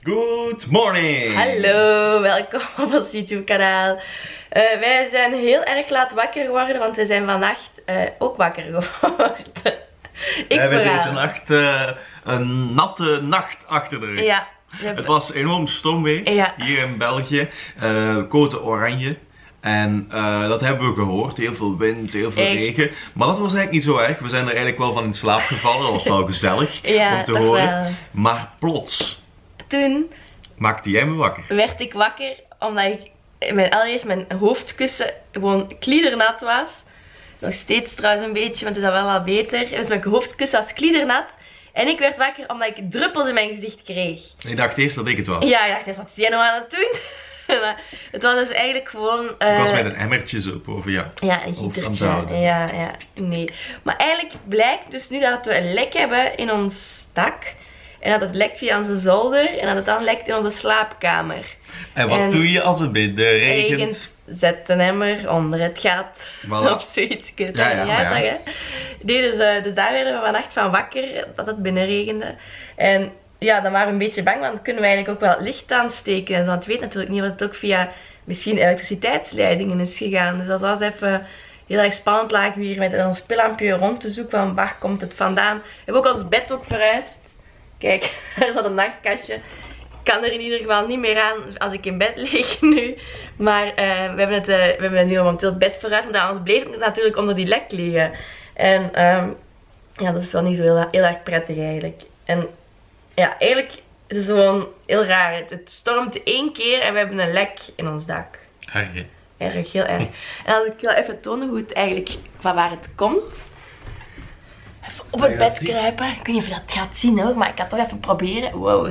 Good morning! Hallo, welkom op ons YouTube kanaal. Wij zijn heel erg laat wakker geworden, want we zijn vannacht ook wakker geworden. We hebben deze nacht een natte nacht achter de rug. Ja. Het was enorm storm weer, hier in België. Code oranje. En dat hebben we gehoord. Heel veel wind, heel veel regen. Maar dat was eigenlijk niet zo erg. We zijn er eigenlijk wel van in slaap gevallen. Dat was wel gezellig om te horen. Wel. Maar plots... Toen maakte jij me wakker. Werd ik wakker omdat ik allereerst mijn hoofdkussen gewoon kliedernat was. Nog steeds trouwens een beetje, want het is al wel al beter. Dus mijn hoofdkussen was kliedernat. En ik werd wakker omdat ik druppels in mijn gezicht kreeg. Ik dacht eerst dat ik het was. Ja, ik dacht, wat is jij nou aan het doen? Maar het was dus eigenlijk gewoon... ik was met een emmertje zo boven jou. Ja, een gietertje. Ja, nee. Maar eigenlijk blijkt dus nu dat we een lek hebben in ons dak. En dat het lekt via onze zolder en dat het dan lekt in onze slaapkamer. En wat doe je als het regent? Zet een emmer onder het gat. Voilà. Of zoiets. Ik weet ja. Nee, dus daar werden we vannacht van wakker, dat het binnenregende. En ja, dan waren we een beetje bang, want dan kunnen we eigenlijk ook wel het licht aansteken. En want ik weet natuurlijk niet of het ook via misschien elektriciteitsleidingen is gegaan. Dus dat was even heel erg spannend. Lagen we hier met ons spillampje rond te zoeken van waar komt het vandaan. We hebben ook ons bed ook verhuisd. Kijk, daar zat een nachtkastje. Ik kan er in ieder geval niet meer aan als ik in bed lig nu. Maar we hebben nu momenteel het bed verhuisd. Want anders bleef ik natuurlijk onder die lek liggen. En ja, dat is wel niet zo heel erg prettig eigenlijk. En ja, eigenlijk is het gewoon heel raar. Het stormt 1 keer en we hebben een lek in ons dak. Erg, hè? Erg, heel erg. En als ik wil even tonen hoe het eigenlijk, van waar het komt. Even op het bed kruipen. Ik weet niet of je dat gaat zien hoor, maar ik ga toch even proberen. Wow.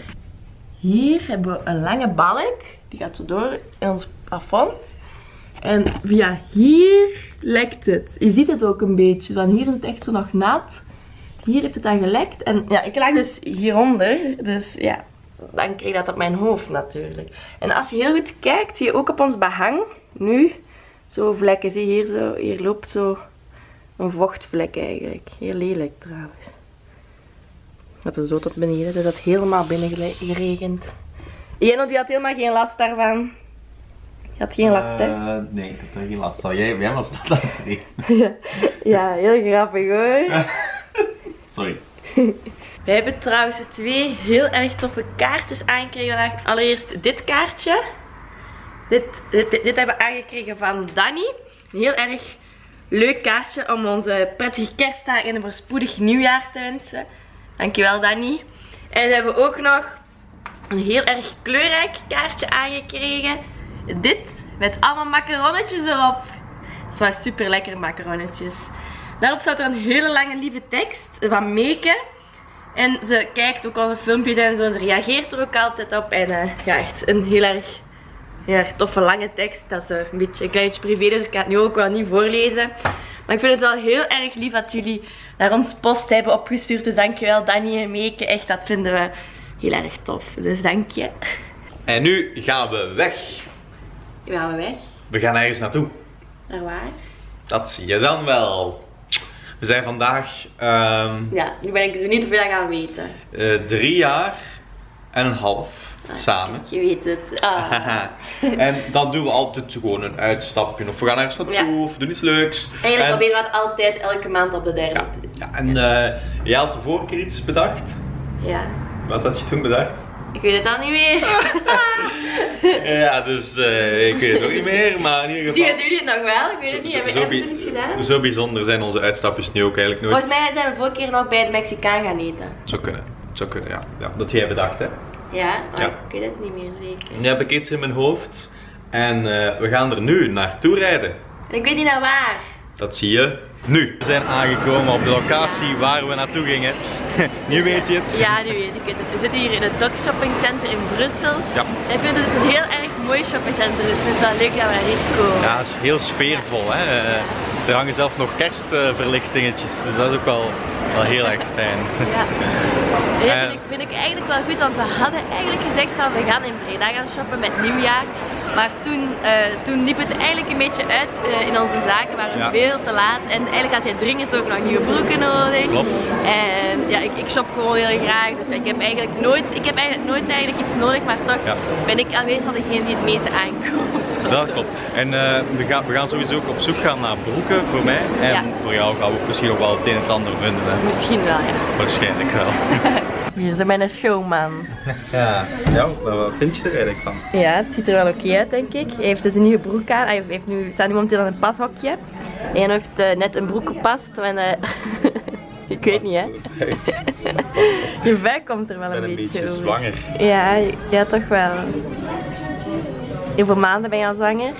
Hier hebben we een lange balk. Die gaat zo door in ons plafond. En via hier lekt het. Je ziet het ook een beetje. Van hier is het echt zo nog nat. Hier heeft het dan gelekt. En ja, ik lag dus hieronder. Dus ja, dan kreeg dat op mijn hoofd natuurlijk. En als je heel goed kijkt, zie je ook op ons behang. Nu, zo vlekken. Zie je hier zo. Hier loopt zo een vochtvlek eigenlijk. Heel lelijk trouwens. Dat is zo tot beneden. Dus dat is helemaal binnen geregend. Jeno die had helemaal geen last daarvan. Je had geen last, hè? Nee, ik had er geen last van. Jij was dat aan het regenen. Ja, heel grappig hoor. Sorry. We hebben trouwens 2 heel erg toffe kaartjes aangekregen. Allereerst dit kaartje. Dit hebben we aangekregen van Danny. Een heel erg leuk kaartje om onze prettige kerstdagen en een voorspoedig nieuwjaar te wensen. Dankjewel Danny. En we hebben ook nog een heel erg kleurrijk kaartje aangekregen. Dit met allemaal macaronnetjes erop. Het zijn super lekkere macaronnetjes. Daarop staat er een hele lange lieve tekst van Meke. En ze kijkt ook onze filmpjes en zo. En ze reageert er ook altijd op. En ja, echt een heel erg toffe lange tekst. Dat is een klein beetje privé, dus ik ga het nu ook wel niet voorlezen. Maar ik vind het wel heel erg lief dat jullie naar ons post hebben opgestuurd. Dus dankjewel Danny en Meke. Echt, dat vinden we heel erg tof. Dus dank je. En nu gaan we weg. Nu gaan we weg. We gaan ergens naartoe. Naar waar? Dat zie je dan wel. We zijn vandaag... ja, nu ben ik dus benieuwd of we dat gaan weten. 3 jaar en een half samen. Kijk, je weet het. En dan doen we altijd gewoon een uitstapje. Of we gaan ergens naartoe, of doen iets leuks. Eigenlijk proberen we het altijd elke maand op de 3e. Ja, en jij had de vorige keer iets bedacht. Ja. Wat had je toen bedacht? Ik weet het al niet meer. Ja, dus ik weet het ook niet meer, maar in ieder geval... Zien jullie het nog wel? Ik weet het niet, hebben we toen iets gedaan? Zo bijzonder zijn onze uitstapjes nu ook eigenlijk nooit. Volgens mij zijn we vorige keer nog bij de Mexicaan gaan eten. Zou kunnen, ja. Dat jij bedacht, hè? Ja, maar ik weet het niet meer zeker. Nu heb ik iets in mijn hoofd en we gaan er nu naartoe rijden. En ik weet niet naar waar. Dat zie je nu. We zijn aangekomen op de locatie waar we naartoe gingen. Nu weet je het. Ja, nu weet ik het. We zitten hier in het Dog Shopping Center in Brussel. Ja. En ik vind dat het een heel erg mooi shoppingcenter is. Dus het is wel leuk dat we hier komen. Ja, het is heel sfeervol, hè. Er hangen zelf nog kerstverlichtingetjes, dus dat is ook wel heel erg fijn. Ja, ja vind ik eigenlijk wel goed, want we hadden eigenlijk gezegd van we gaan in Breda gaan shoppen met nieuwjaar. Maar toen liep het eigenlijk een beetje uit in onze zaken, waren veel te laat en eigenlijk had jij dringend ook nog nieuwe broeken nodig. Klopt. En ja, ik shop gewoon heel graag, dus ik heb eigenlijk nooit iets nodig, maar toch ben ik aanwezig van degene die het meeste aankoopt. Dat klopt. En we gaan sowieso ook op zoek gaan naar broeken voor mij en voor jou gaan we ook misschien ook wel het een en het ander vinden. Hè? Misschien wel, ja. Waarschijnlijk wel. Hier zijn mijn showman. Ja, wat vind je er eigenlijk van? Ja, het ziet er wel oké uit, denk ik. Hij heeft dus een nieuwe broek aan. Hij staat nu momenteel aan een pashokje. En hij heeft net een broek gepast. Ik weet niet, hè. Je buik komt er wel een beetje over. Zwanger. Ja, toch wel. Hoeveel maanden ben je al zwanger?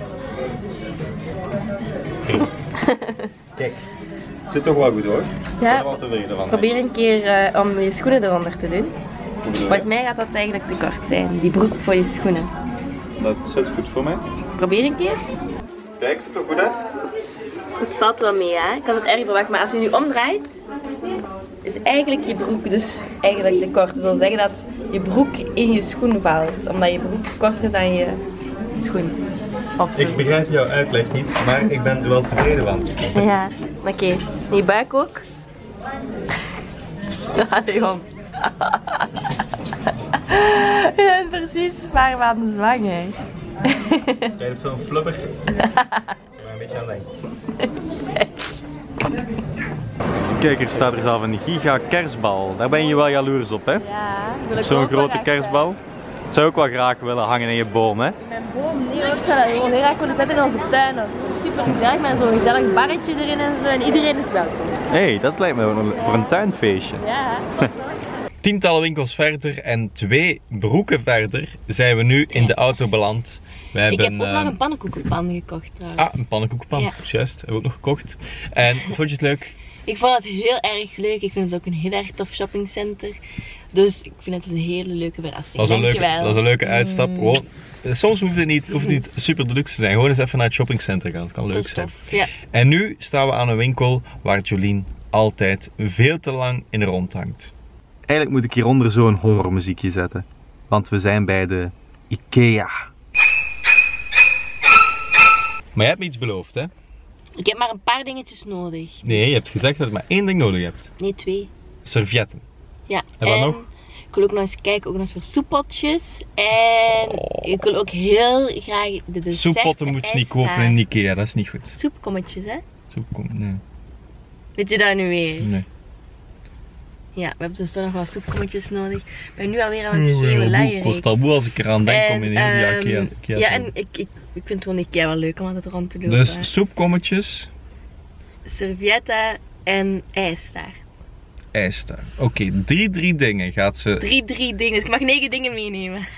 Kijk, het zit toch wel goed hoor. Ja, wat wil je ervan? Probeer een keer om je schoenen eronder te doen. Volgens mij gaat dat eigenlijk te kort zijn, die broek voor je schoenen. Dat zit goed voor mij. Probeer een keer. Kijk, zit toch goed uit? Het valt wel mee, hè? Ik had het erg verwacht, maar als je nu omdraait, is eigenlijk je broek dus eigenlijk te kort. Dat wil zeggen dat je broek in je schoen valt, omdat je broek korter is dan je schoen. Ik begrijp jouw uitleg niet, maar ik ben er wel tevreden van. Ja, oké. Je buik ook? Allee, om. Je bent precies een paar maanden zwanger. Kijk de film Flubber? Maar een beetje aan denken. Kijk, er staat er zelf een giga kerstbal. Daar ben je wel jaloers op, hè? Ja, wil ik zo'n grote kerstbal. Dat zou ik wel graag willen hangen in je boom, hè? Mijn boom, nee, ik zou dat gewoon heel graag willen zetten in onze tuin of zo. Super gezellig, met zo'n gezellig barretje erin en zo. En iedereen is welkom. Hé, dat lijkt me voor een tuinfeestje. Ja. Tientallen winkels verder en 2 broeken verder zijn we nu in de auto beland. Ik heb ook nog een pannenkoekenpan gekocht trouwens. Ah, een pannenkoekenpan. Ja. Juist, hebben we ook nog gekocht. En vond je het leuk? Ik vond het heel erg leuk. Ik vind het ook een heel erg tof shoppingcenter. Dus ik vind het een hele leuke verrassing. Dat is een leuke uitstap. Oh, soms hoeft het niet super deluxe te zijn. Gewoon eens even naar het shoppingcenter gaan. Dat kan leuk zijn. Ja. En nu staan we aan een winkel waar Jolien altijd veel te lang in rondhangt. Eigenlijk moet ik hieronder zo'n horrormuziekje zetten. Want we zijn bij de IKEA. Maar je hebt me iets beloofd, hè? Ik heb maar een paar dingetjes nodig. Nee, je hebt gezegd dat je maar 1 ding nodig hebt. Nee, 2. Servietten. Ja. En wat nog? Ik wil ook nog eens kijken, ook nog eens voor soeppotjes. En ik wil ook heel graag de dessert. Soeppotten moet je niet kopen in IKEA, dat is niet goed. Soepkommetjes, hè? Nee. Weet je dat nu weer? Nee. Ja, we hebben dus toch nog wel soepkommetjes nodig. Ik ben nu alweer aan het gele luieren. Ik word al moe als ik eraan denk om in heel die IKEA ja, en ik vind gewoon IKEA wel leuk om aan het rond te lopen. Dus soepkommetjes, servietten en ijstaart. Ijstaart. Oké, 3 dingen gaat ze... 3 dingen, dus ik mag 9 dingen meenemen.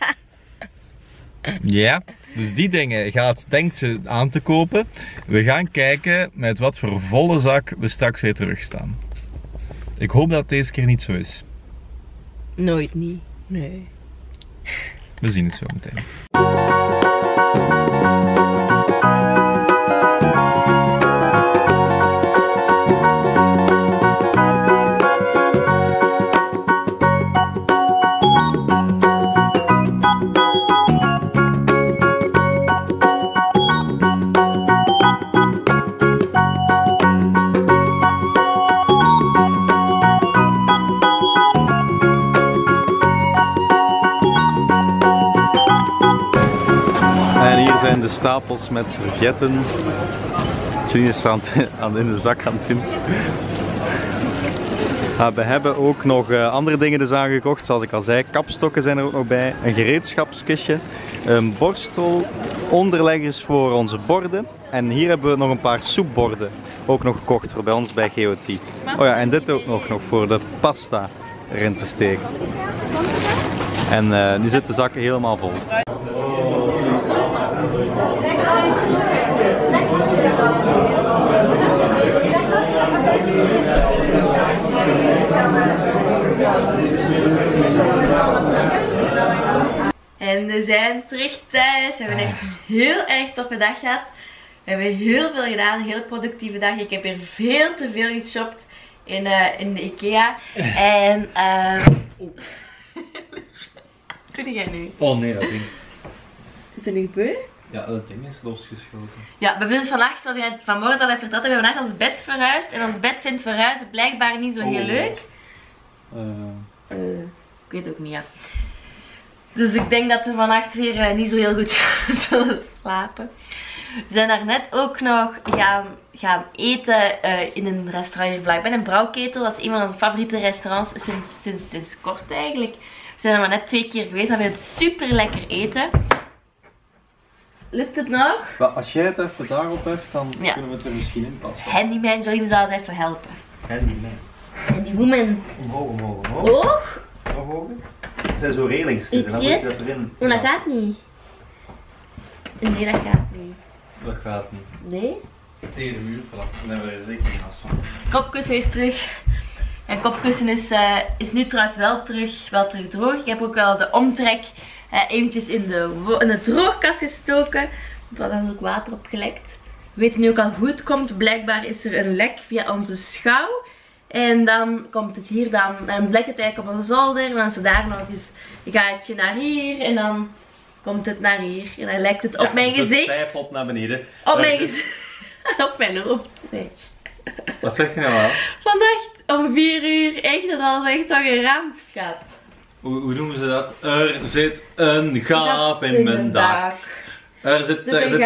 Ja, dus die dingen denkt ze aan te kopen. We gaan kijken met wat voor volle zak we straks weer terugstaan. Ik hoop dat het deze keer niet zo is. Nooit niet, nee. We zien het zo meteen. De stapels met servietten. Jullie is in de zak aan het doen. We hebben ook nog andere dingen dus aangekocht, zoals ik al zei. Kapstokken zijn er ook nog bij. Een gereedschapskistje. Een borstel. Onderleggers voor onze borden. En hier hebben we nog een paar soepborden. Ook nog gekocht voor bij ons bij GOT. Oh ja, en dit ook nog voor de pasta erin te steken. En nu zit de zak helemaal vol. En we zijn terug thuis. We hebben echt een heel erg toffe dag gehad. We We hebben heel veel gedaan, een heel productieve dag. Ik heb weer veel te veel geshopt in de IKEA. En wat doe jij nu? Oh nee, dat ding. Is er niet gebeurd? Ja, dat ding is losgeschoten. Ja, we hebben dus vannacht, zoals ik vanmorgen al heb verteld, we hebben vannacht ons bed verhuisd. En ons bed vindt verhuizen blijkbaar niet zo heel leuk. Ik weet ook niet, ja. Dus ik denk dat we vannacht weer niet zo heel goed zullen slapen. We zijn daarnet ook nog gaan eten in een restaurant hier vlakbij, een brouwketel. Dat is een van onze favoriete restaurants sinds kort eigenlijk. We zijn er maar net 2 keer geweest, maar we vinden het super lekker eten. Lukt het nog? Maar als jij het even daarop hebt, dan kunnen we het er misschien in passen. Handyman, Jolien zal het even helpen. Handyman. Handywoman. Omhoog. Hoog? Nog hoger? Het zijn zo relingsjes en dan moet je dat erin. Oh, dat gaat niet. Nee, dat gaat niet. Dat gaat niet. Nee? Tegen de muur, voilà. Dan hebben we er zeker geen last van. Kopkussen weer terug. En kopkussen is nu trouwens wel terug droog. Ik heb ook wel de omtrek eventjes in de droogkast gestoken. Want er is ook water op gelekt. We weten nu ook al hoe het komt. Blijkbaar is er een lek via onze schouw. En dan komt het hier dan lekt het eigenlijk op een zolder. En dan is er daar nog eens een gaatje naar hier. En dan komt het naar hier. En dan lekt het op mijn gezicht. Het stijf naar beneden. Op mijn gezicht. Op mijn hoofd. Nee. Wat zeg je nou al? Vannacht om 4 uur. Echt, dat was echt zo'n ramp, schat. Hoe noemen ze dat? Er zit een gat in mijn dak. Er zit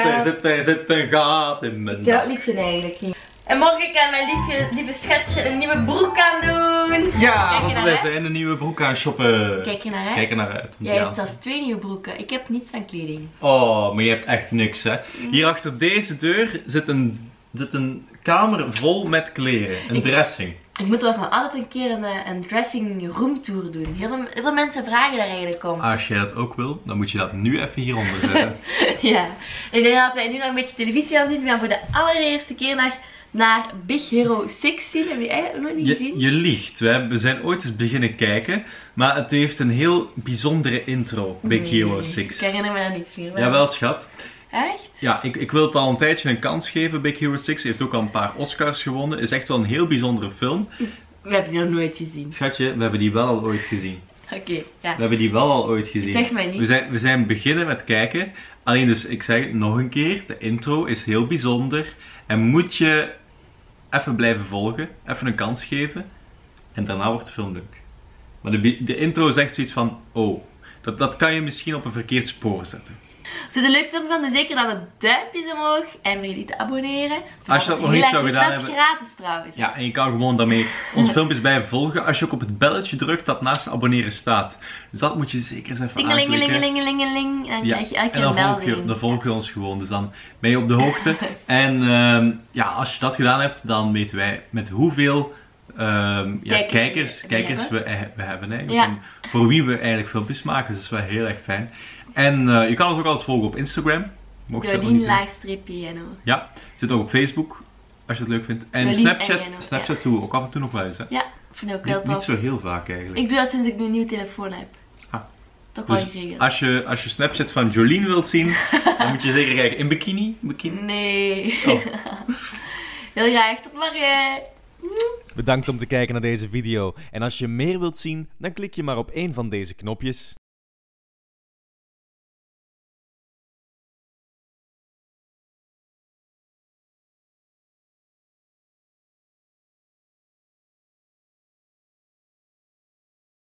een gat in mijn dak. Ja, dat liedje eigenlijk niet. En morgen kan mijn lieve schatje een nieuwe broek aan doen. Ja, want wij zijn een nieuwe broek aan shoppen. Kijk je naar uit? Kijk er naar uit. Jij hebt zelfs 2 nieuwe broeken. Ik heb niets van kleding. Oh, maar je hebt echt niks, hè. Hier achter deze deur zit een kamer vol met kleren. Een dressing. Ik moet wel eens altijd een keer een dressing room tour doen. Heel veel mensen vragen daar eigenlijk om. Als je dat ook wil, dan moet je dat nu even hieronder zetten. Ja. Ik denk dat wij nu nog een beetje televisie aan zien. We gaan voor de allereerste keer naar Big Hero 6 zien. Heb je eigenlijk nog niet gezien? Je liegt. We zijn ooit eens beginnen kijken. Maar het heeft een heel bijzondere intro. Big Hero 6. Ik herinner me dat niet meer. Jawel, schat. Echt? Ja, ik wil het al een tijdje een kans geven. Big Hero 6 heeft ook al een paar Oscars gewonnen. Is echt wel een heel bijzondere film. We hebben die nog nooit gezien. Schatje, we hebben die wel al ooit gezien. Oké, ja. We hebben die wel al ooit gezien. Zeg mij niet. We zijn beginnen met kijken. Alleen dus, ik zeg het nog een keer. De intro is heel bijzonder. En moet je even blijven volgen. Even een kans geven. En daarna wordt de film leuk. Maar de intro is echt zoiets van, oh. Dat kan je misschien op een verkeerd spoor zetten. Als je er een leuk film van, doe zeker dan het duimpjes omhoog. En vergeet niet te abonneren. Als je dat nog niet zou gedaan hebben. Dat is gratis trouwens. Ja, en je kan gewoon daarmee onze filmpjes blijven volgen. Als je ook op het belletje drukt dat naast abonneren staat. Dus dat moet je zeker eens even aanklikken. Tingelingelingelingeling. En krijg je elke keer een melding. Dan volg je ons gewoon. Dus dan ben je op de hoogte. En ja, als je dat gedaan hebt, dan weten wij met hoeveel kijkers we hebben eigenlijk. Ja. En voor wie we eigenlijk filmpjes maken. Dus dat is wel heel erg fijn. En je kan ons ook altijd volgen op Instagram. Mocht je dat nog niet zien. Ja, zit ook op Facebook. Als je het leuk vindt. En Snapchat doen we ook af en toe nog wel eens. Hè? Ja, vind ik ook heel tof. Niet zo heel vaak eigenlijk. Ik doe dat sinds ik nu een nieuwe telefoon heb. Toch wel geregeld. Als je Snapchat van Jolien wilt zien, dan moet je zeker kijken. In bikini? Nee. Oh. Heel graag. Tot morgen. Bedankt om te kijken naar deze video. En als je meer wilt zien, dan klik je maar op een van deze knopjes.